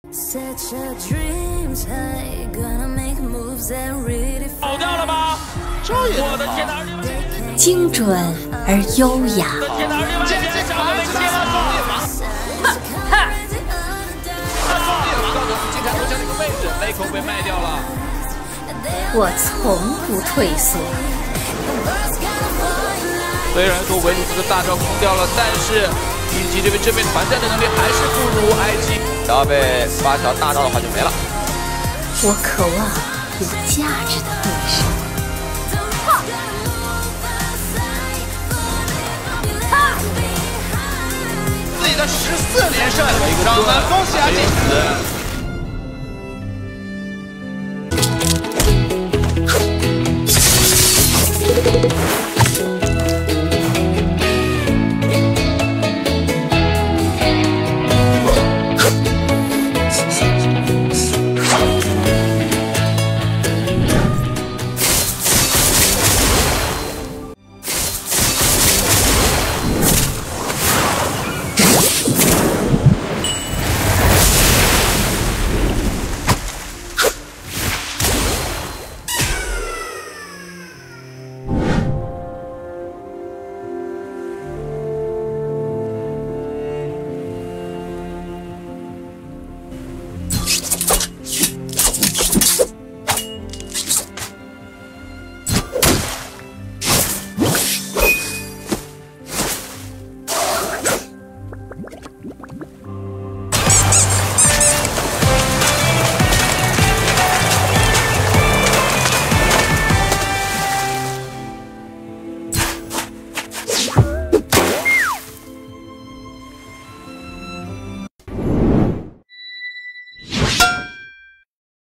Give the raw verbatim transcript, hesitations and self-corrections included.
跑掉了吗？我的天哪！ 精准而优雅。 我的天哪！另外一边找了没接了吗？ 哈！他终于拿到的是金凯头像这个位置，雷口被卖掉了。 我从不退缩。 虽然说维鲁斯的大招空掉了，但是虞姬这边正面团战的能力还是不如埃及。只要被发条大招的话就没了。 我渴望有价值的对手。 自己的十四连胜，让我们恭喜阿金。